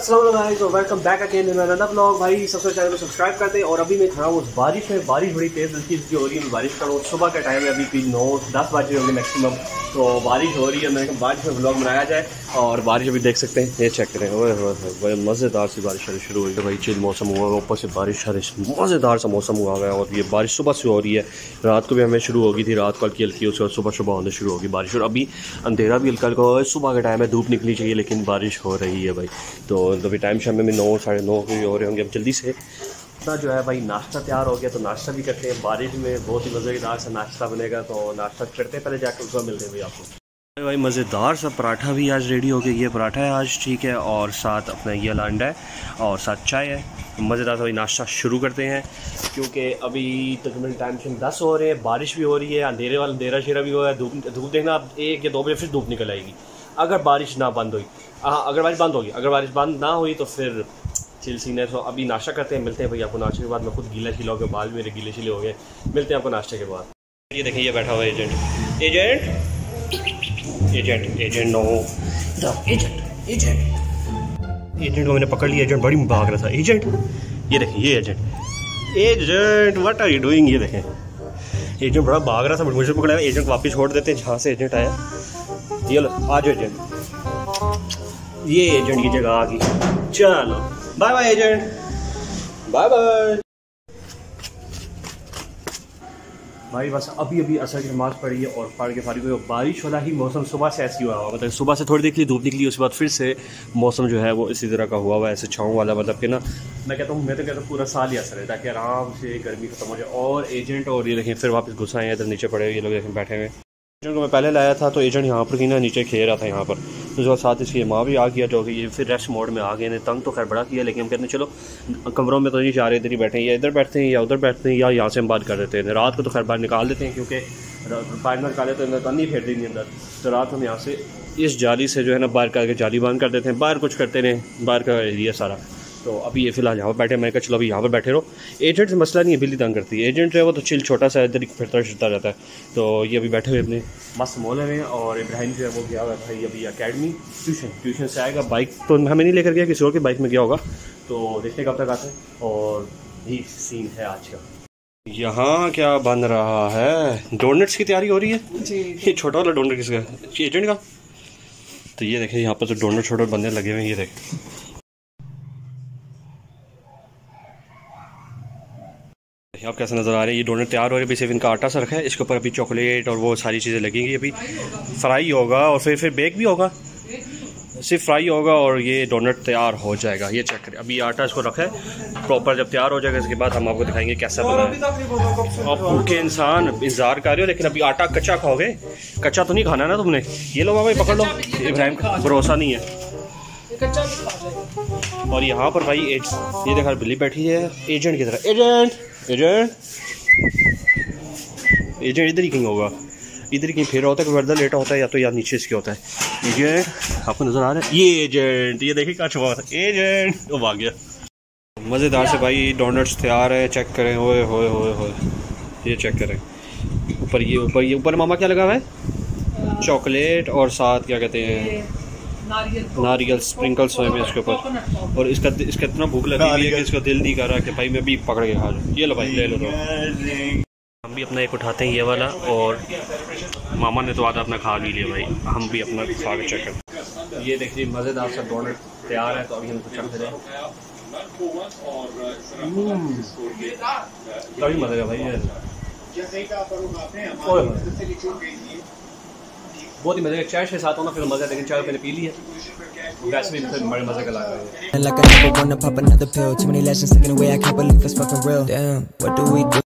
अस्सलाम वालेकुम, welcome back again in another blog. भाई सबसे चैनल को सब्सक्राइब कर दें। और अभी मैं खड़ा हूँ उस बारिश में, बारिश बड़ी तेज़ हल्की हल्की हो रही है। बारिश का सुबह का टाइम है, अभी 9-10 बजे होंगे मैक्सिमम, तो बारिश हो रही है। मैंने कहा बारिश में ब्लॉग बनाया जाए। और बारिश अभी देख सकते हैं, ये चेक करें, ओए मज़ेदार सी बारिश शुरू हुई है भाई। चिल मौसम हुआ है, ऊपर से बारिश मज़ेदार सा मौसम हुआ है। और ये बारिश सुबह से हो रही है, रात को भी हमें शुरू हो गई थी, रात को हल्की हल्की, उसके बाद सुबह होने शुरू होगी बारिश। और अभी अंधेरा भी हल्का हल्का है, सुबह का टाइम है, धूप निकली चाहिए लेकिन बारिश हो रही है भाई। तो अभी टाइम शाम में 9 साढ़े 9 हो रहे होंगे। अब जल्दी से अपना जो है भाई नाश्ता तैयार हो गया, तो नाश्ता भी करते हैं। बारिश में बहुत ही मज़ेदार सा नाश्ता बनेगा, तो नाश्ता करते हैं, पहले जाकर उसको मिलते हैं भाई आपको। भाई मज़ेदार सा पराठा भी आज रेडी हो गया। ये पराठा है आज, ठीक है, और साथ अपना ये अंडा है और साथ चाय है। मज़ेदार सा भाई नाश्ता शुरू करते हैं, क्योंकि अभी तकरीबन टाइम से 10 हो रहे हैं, बारिश भी हो रही है, अंधेरा शेरा भी हो रहा है। धूप देखना, आप 1 या 2 बजे फिर धूप निकल आएगी अगर बारिश ना बंद हुई। हाँ, अगर बारिश बंद होगी, अगर बारिश बंद ना हुई तो फिर चिल सीन है। तो अभी नाश्ता करते हैं, मिलते हैं भाई आपको नाश्ते के बाद। मैं खुद गीला शीला हो गया, बाल मेरे गीले शीले हो गए। मिलते हैं आपको नाश्ते के बाद। ये देखिए, ये बैठा हुआ एजेंट को मैंने पकड़ लिया। एजेंट बड़ी भाग रहा था। एजेंट, ये देखें, ये agent what are you doing. ये देखें, एजेंट बड़ा भाग रहा था, मुझे पकड़ा। एजेंट वापस छोड़ देते हैं जहाँ से एजेंट आया। ये लो, आ जाओ एजेंट, ये एजेंट की जगह आ गई। चलो bye bye agent, bye bye भाई। बस अभी असर की नमाज़ पढ़ी है और पढ़ के फारिग हुए। बारिश वाला ही मौसम सुबह से ऐसी हुआ, मतलब सुबह से थोड़ी देर के लिए धूप निकली, उसके बाद फिर से मौसम जो है वो इसी तरह का हुआ है, ऐसे छाँव वाला। मतलब कि ना, मैं तो कहता हूँ पूरा साल ही असर है, ताकि आराम से गर्मी खत्म हो जाए। और एजेंट, और ये देखें फिर वापस घुसा है इधर नीचे पड़े, ये लोग देखें बैठे हुए। एजेंट को मैं पहले लाया था, तो एजेंट यहाँ पर की ना नीचे खेल रहा था यहाँ पर, तो साथ इसकी माँ भी आ गया, जो कि ये फिर रेस्ट मोड में आ गए ने। तंग तो खैर बड़ा किया, लेकिन हम कहते हैं चलो कमरों में तो नहीं जा रहे, इधर ही बैठे हैं, या इधर बैठते हैं या उधर बैठते हैं, या यहाँ से हम बात कर देते हैं। रात को तो खैर बाहर निकाल देते हैं, क्योंकि बाहर निकाले तो अंदर नहीं फेरते नहीं अंदर। तो रात हम यहाँ से इस जाली से जो है ना बाहर करके जाली बंद कर देते हैं, बाहर कुछ करते हैं, बाहर का एरिया सारा। तो अभी ये फिलहाल यहाँ पर बैठे, मैं कहा चलो अभी यहाँ पर बैठे रहो। एजेंट से मसला नहीं है, बिल्ली तंग करती है। एजेंट जो है वो तो चिल छोटा सा इधर फिरता फिरता रहता है। तो ये अभी बैठे हुए अपने मस्त मोहल्ले में। और इब्राहिम जो है वो गया हुआ है भाई अभी अकेडमी, ट्यूशन से आएगा। बाइक तो हमें नहीं लेकर गया, किसी और की बाइक में गया होगा, तो देखते कब तक आता है। और यही सीन है आज का। यहाँ क्या बन रहा है? डोनट्स की तैयारी हो रही है जी। ये छोटा वाला डोनट किसका है? एजेंट का। तो ये देखें, यहाँ पर तो डोनट छोटे बनने लगे हुए हैं। ये देखें, आप कैसे नज़र आ रहे हैं? ये डोनट तैयार हो रहे हैं। अभी सिर्फ इनका आटा सा रखा है, इसके ऊपर अभी चॉकलेट और वो सारी चीज़ें लगेंगी। अभी फ्राई होगा और फिर बेक भी होगा। सिर्फ फ्राई होगा और ये डोनट तैयार हो जाएगा। ये चेक करें, अभी आटा इसको रखा है प्रॉपर। जब तैयार हो जाएगा इसके बाद हम आपको दिखाएंगे कैसा बना है। आप भूखे इंसान इंतजार कर रहे हो, लेकिन अभी आटा कच्चा खाओगे? कच्चा तो नहीं खाना ना तुमने। ये लो भाई, पकड़ लो। इब्राहिम का भरोसा नहीं है। और यहाँ पर भाई ये देखा बिल्ली बैठी है एजेंट की तरह। एजेंट इधर ही कहीं होगा, इधर ही कहीं फेरा होता है, वर्दा लेटा होता है, या तो यार नीचे इसके होता है। एजेंट आपको नजर आ रहा है? ये एजेंट, ये देखिए क्या छुपा हुआ था। एजेंट वो भाग गया। मज़ेदार से भाई डोनट्स तैयार है, चेक करें। ओए होए होए होए, ये चेक करें। ऊपर मामा क्या लगा हुआ है? चॉकलेट और साथ क्या कहते हैं, नारियल स्प्रिंकल्स हुए में इसके ऊपर। और इसका इतना भूख लगी हुई है कि इसका दिल नहीं कर रहा कि भाई मैं भी पकड़ के खा लूँ। ये लो भाई, ले लो। तो हम भी अपना एक उठाते हैं ये वाला, और मामा ने तो आधा अपना खा भी लिया भाई, हम भी अपना खा के चेक करते। ये देखिए मज़ेदार सा डोनट तैयार है, तो अभी हम चलते रहे। कभी मज़े का भाई, बहुत ही मजे का। चाय के साथ होना फिर मजा, लेकिन चाय मैंने पी ली है, वैसे भी फिर बड़े मजे का लग रहा है।